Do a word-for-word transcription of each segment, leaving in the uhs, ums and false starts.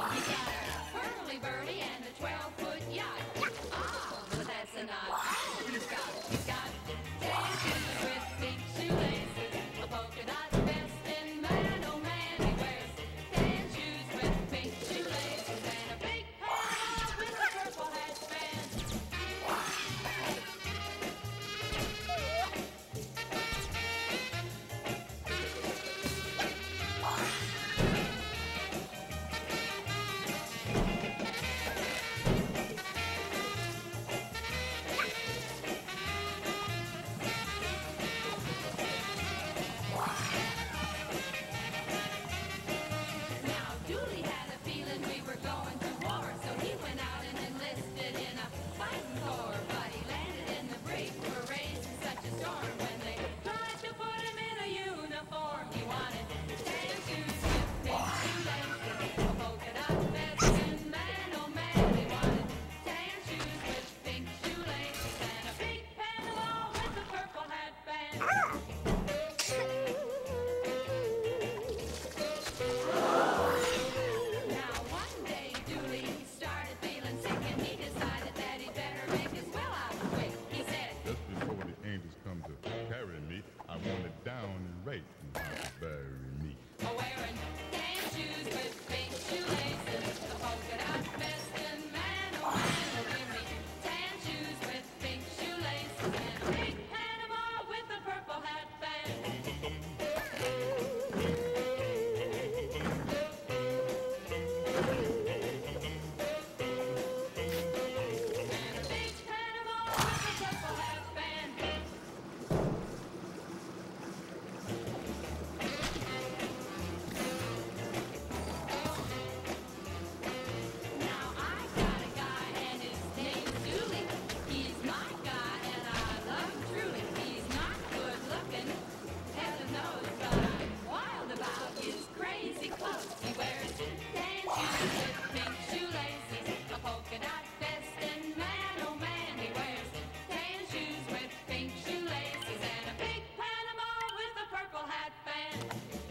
He's got a hurly-burly and a twelve-foot yacht. Ah, but that's not all he's got. He's got tan shoes with pink shoelaces, a polka dot vest, and man, oh man, he wears tan shoes with pink shoelaces and a big hat with a purple hat band. Now, Dooley had a feeling we were going to war, so he went out and enlisted in a fighting corps. But he landed in the brig, were raised in such a storm. When they tried to put him in a uniform, he wanted tan shoes with pink shoelaces, a polka dot vest, and man, oh man, he wanted tan shoes with pink shoelaces and a big Panama with a purple hat band. Now one day Dooley started feeling sick and he decided that he'd better make his will out quick. He said, Just before the angels come to carry me, I want it down and right and how to bury me. oh, wearing tan shoes with pink shoelaces, a polka dot vest, and man, oh man, oh, give me tan shoes with pink shoelaces and a big Panama with a purple hat band. And a big Panama with a purple hat band. Now I got a guy and his name's Dooley. He's my guy and I love him truly. He's not good looking, heaven knows, but I'm wild about his crazy clothes. He wears tan shoes with pink shoelaces, a polka dot vest, and man, oh man, he wears tan shoes with pink shoelaces and a big Panama with a purple hat band.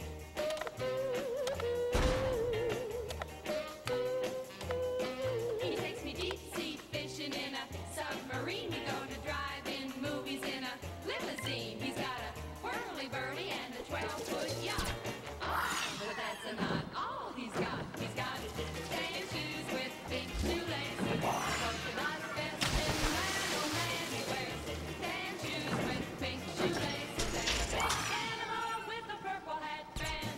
He takes me deep sea fishing in a submarine. We go to drive-in movies in a limousine. He's got a whirly-burly and a twelve-foot yacht. Ah, but that's not all he's got. He's got tan shoes with pink shoelaces, a polka dot vest, and man, oh man, he wears tan shoes with pink shoelaces and a big Panama with a purple hat band.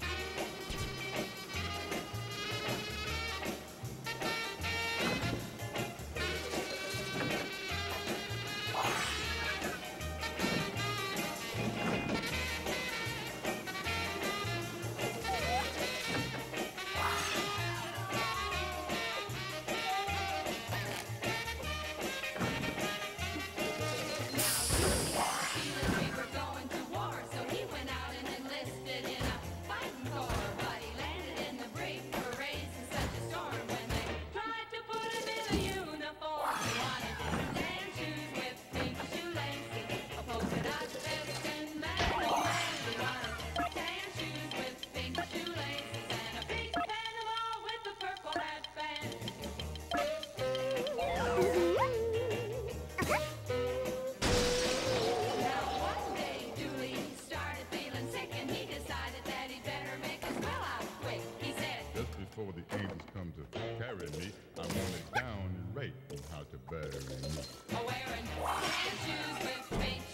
Feeling we were going to war, so he went out and enlisted in a fighting corps. But he landed in the brig, were raised in such a storm. When they tried to put him in a uniform, he wanted tan shoes with pink shoelaces, a polka dot vest, and man, oh man, he wanted tan shoes with pink shoelaces and a big Panama with a purple hat band. Now one day Dooley started feeling sick and he decided that he'd better make his will out quick. He said, Just before the angels come to carry me, I want it down and right and how to bury me. oh, wearing tan shoes with pink